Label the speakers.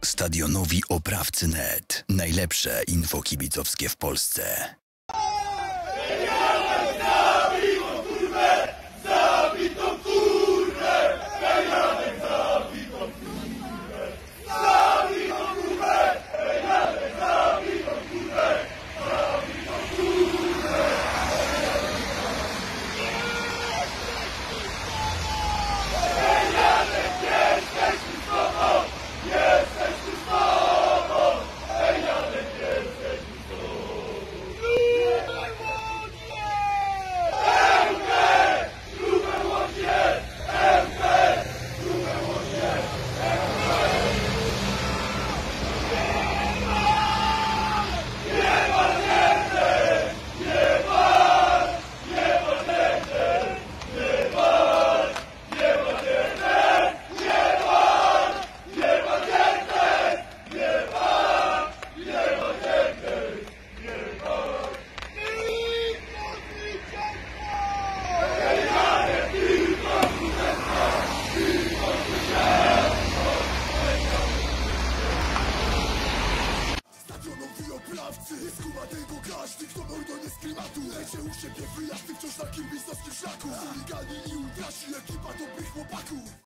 Speaker 1: Stadionowi Oprawcy.net. Najlepsze info kibicowskie w Polsce.
Speaker 2: Oprawcy, skuma tego każdy, kto mordo nie z klimatu. Lecie u siebie wyjazdy wciąż na kibicowskim szlaku. Chuligani i ultrasi, ekipa dobrych chłopaków.